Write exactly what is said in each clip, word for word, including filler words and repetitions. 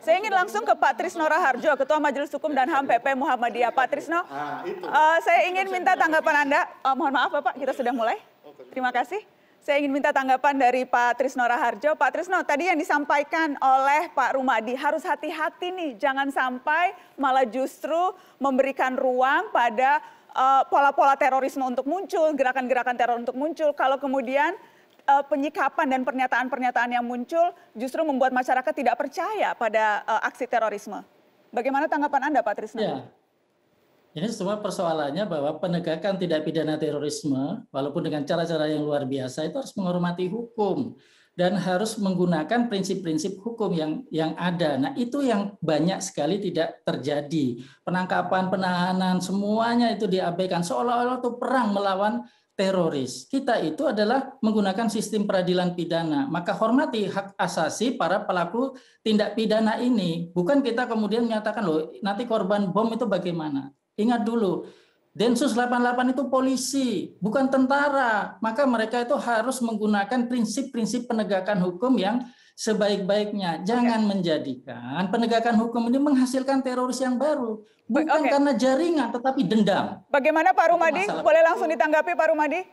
Saya ingin langsung ke Pak Trisno Raharjo, Ketua Majelis Hukum dan H A M P P Muhammadiyah. Pak Trisno, uh, saya ingin minta tanggapan Anda. Uh, mohon maaf Bapak, kita sudah mulai. Terima kasih. Saya ingin minta tanggapan dari Pak Trisno Raharjo. Pak Trisno, tadi yang disampaikan oleh Pak Rumadi, harus hati-hati nih, jangan sampai malah justru memberikan ruang pada pola-pola uh, terorisme untuk muncul, gerakan-gerakan teror untuk muncul. Kalau kemudian uh, penyikapan dan pernyataan-pernyataan yang muncul justru membuat masyarakat tidak percaya pada uh, aksi terorisme. Bagaimana tanggapan Anda, Pak Trisno? Ya. Ini semua persoalannya bahwa penegakan tindak pidana terorisme, walaupun dengan cara-cara yang luar biasa, itu harus menghormati hukum dan harus menggunakan prinsip-prinsip hukum yang yang ada. Nah, itu yang banyak sekali tidak terjadi. Penangkapan, penahanan, semuanya itu diabaikan seolah-olah itu perang melawan teroris. Kita itu adalah menggunakan sistem peradilan pidana. Maka hormati hak asasi para pelaku tindak pidana ini. Bukan kita kemudian menyatakan, loh, nanti korban bom itu bagaimana? Ingat dulu, Densus delapan puluh delapan itu polisi, bukan tentara. Maka mereka itu harus menggunakan prinsip-prinsip penegakan hukum yang sebaik-baiknya. Jangan okay. menjadikan penegakan hukum ini menghasilkan teroris yang baru. Bukan okay. karena jaringan, tetapi dendam. Bagaimana Pak Rumadi? Boleh langsung ditanggapi Pak Rumadi?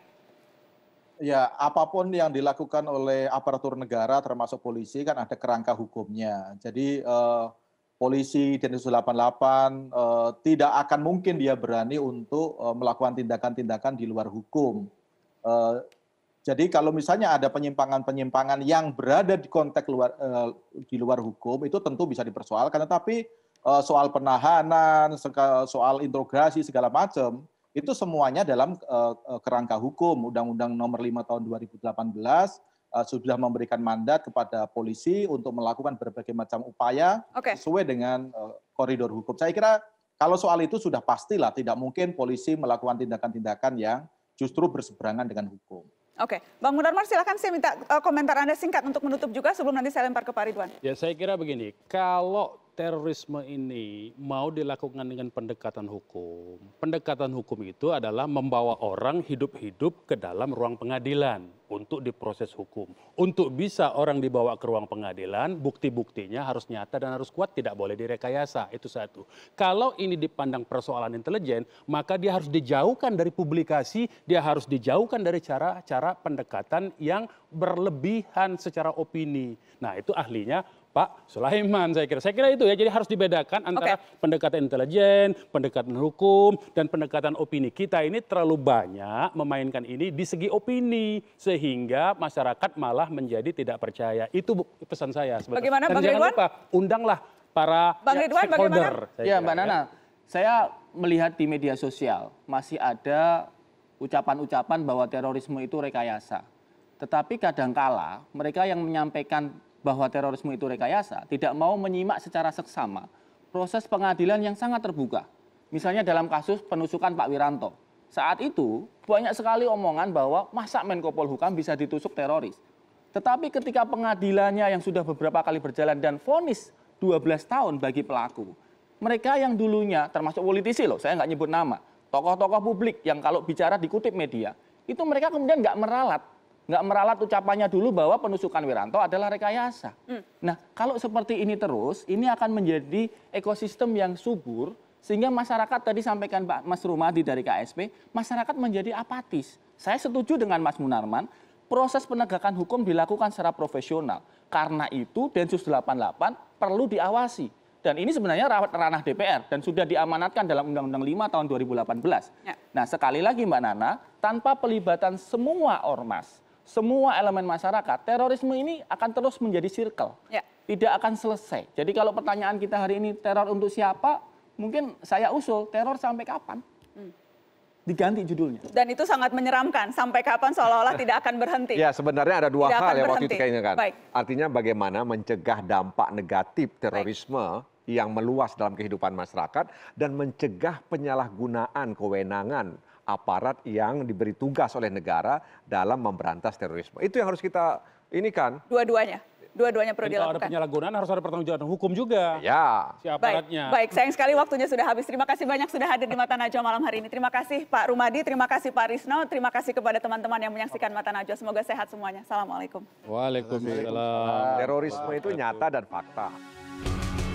Ya, apapun yang dilakukan oleh aparatur negara termasuk polisi kan ada kerangka hukumnya. Jadi eh, polisi Densus delapan puluh delapan eh, tidak akan mungkin dia berani untuk eh, melakukan tindakan-tindakan di luar hukum. Eh, jadi kalau misalnya ada penyimpangan-penyimpangan yang berada di konteks luar eh, di luar hukum itu tentu bisa dipersoalkan. Tetapi eh, soal penahanan, soal interogasi segala macam itu semuanya dalam eh, kerangka hukum. Undang-Undang Nomor lima Tahun dua ribu delapan belas Uh, sudah memberikan mandat kepada polisi untuk melakukan berbagai macam upaya okay. sesuai dengan uh, koridor hukum. Saya kira kalau soal itu sudah pastilah tidak mungkin polisi melakukan tindakan-tindakan yang justru berseberangan dengan hukum. Oke, Bang Munarman silakan saya minta uh, komentar Anda singkat untuk menutup juga sebelum nanti saya lempar ke Pak Ridwan. Ya saya kira begini, kalau terorisme ini mau dilakukan dengan pendekatan hukum, pendekatan hukum itu adalah membawa orang hidup-hidup ke dalam ruang pengadilan untuk diproses hukum. Untuk bisa orang dibawa ke ruang pengadilan, bukti-buktinya harus nyata dan harus kuat, tidak boleh direkayasa, itu satu. Kalau ini dipandang persoalan intelijen, maka dia harus dijauhkan dari publikasi, dia harus dijauhkan dari cara-cara pendekatan yang berlebihan secara opini. Nah itu ahlinya Pak Sulaiman saya kira. Saya kira itu ya, jadi harus dibedakan antara okay. pendekatan intelijen, pendekatan hukum, dan pendekatan opini. Kita ini terlalu banyak memainkan ini di segi opini, sehingga masyarakat malah menjadi tidak percaya. Itu pesan saya. Sebetulnya. Bagaimana dan Bang jangan Ridwan? lupa, undanglah para Bang ya, Ridwan, stakeholder. Ya Mbak Nana, ya. Saya melihat di media sosial masih ada ucapan-ucapan bahwa terorisme itu rekayasa. Tetapi kadangkala mereka yang menyampaikan bahwa terorisme itu rekayasa, tidak mau menyimak secara seksama proses pengadilan yang sangat terbuka. Misalnya dalam kasus penusukan Pak Wiranto. Saat itu banyak sekali omongan bahwa masa Menko Polhukam bisa ditusuk teroris. Tetapi ketika pengadilannya yang sudah beberapa kali berjalan dan vonis dua belas tahun bagi pelaku, mereka yang dulunya termasuk politisi loh, saya nggak nyebut nama, tokoh-tokoh publik yang kalau bicara dikutip media, itu mereka kemudian nggak meralat. nggak meralat ucapannya dulu bahwa penusukan Wiranto adalah rekayasa. Hmm. Nah, kalau seperti ini terus, ini akan menjadi ekosistem yang subur, sehingga masyarakat tadi sampaikan Pak Mas Rumadi dari K S P, masyarakat menjadi apatis. Saya setuju dengan Mas Munarman, proses penegakan hukum dilakukan secara profesional. Karena itu Densus delapan puluh delapan perlu diawasi. Dan ini sebenarnya ranah D P R dan sudah diamanatkan dalam Undang-Undang lima tahun dua ribu delapan belas. Ya. Nah, sekali lagi Mbak Nana, tanpa pelibatan semua ormas, semua elemen masyarakat, terorisme ini akan terus menjadi circle, ya. Tidak akan selesai. Jadi kalau pertanyaan kita hari ini teror untuk siapa, mungkin saya usul teror sampai kapan? Hmm. Diganti judulnya. Dan itu sangat menyeramkan, sampai kapan seolah-olah tidak akan berhenti. Ya sebenarnya ada dua tidak hal yang waktu itu kayaknya kan. Baik. Artinya bagaimana mencegah dampak negatif terorisme Baik. yang meluas dalam kehidupan masyarakat dan mencegah penyalahgunaan kewenangan aparat yang diberi tugas oleh negara dalam memberantas terorisme. Itu yang harus kita ini kan. Dua-duanya. Dua-duanya perlu dilakukan. Kalau ada penyalahgunaan harus ada pertanggungjawaban hukum juga. Ya. Si aparatnya. Baik, baik, sayang sekali waktunya sudah habis. Terima kasih banyak sudah hadir di Mata Najwa malam hari ini. Terima kasih Pak Rumadi, terima kasih Pak Risno, terima kasih kepada teman-teman yang menyaksikan Mata Najwa. Semoga sehat semuanya. Assalamualaikum. Waalaikumsalam. Terorisme itu nyata dan fakta.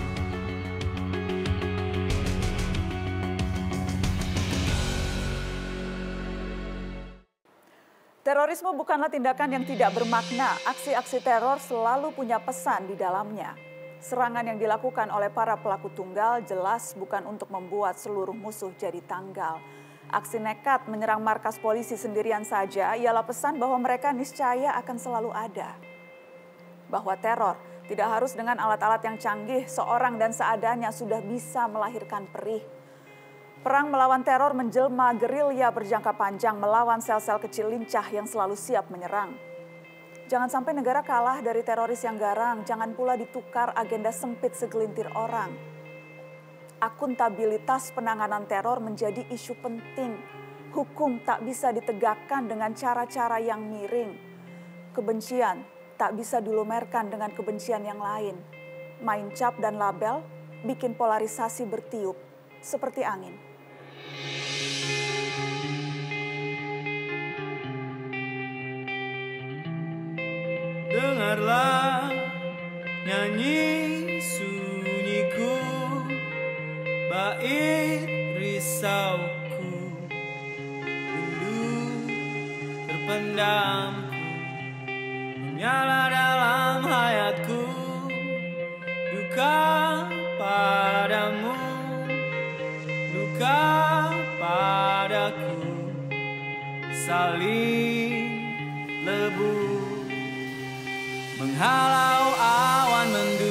Terorisme bukanlah tindakan yang tidak bermakna. Aksi-aksi teror selalu punya pesan di dalamnya. Serangan yang dilakukan oleh para pelaku tunggal jelas bukan untuk membuat seluruh musuh jadi tanggal. Aksi nekat menyerang markas polisi sendirian saja ialah pesan bahwa mereka niscaya akan selalu ada. Bahwa teror tidak harus dengan alat-alat yang canggih, seorang dan seadanya sudah bisa melahirkan perih. Perang melawan teror menjelma gerilya berjangka panjang melawan sel-sel kecil lincah yang selalu siap menyerang. Jangan sampai negara kalah dari teroris yang garang, jangan pula ditukar agenda sempit segelintir orang. Akuntabilitas penanganan teror menjadi isu penting. Hukum tak bisa ditegakkan dengan cara-cara yang miring. Kebencian tak bisa dilumerkan dengan kebencian yang lain. Main cap dan label bikin polarisasi bertiup seperti angin. Dengarlah nyanyi sunyiku, bait risauku, rindu terpendamku, menyala dalam hayatku, duka padamu, duka padaku, saling lebu. Menghalau awan mendung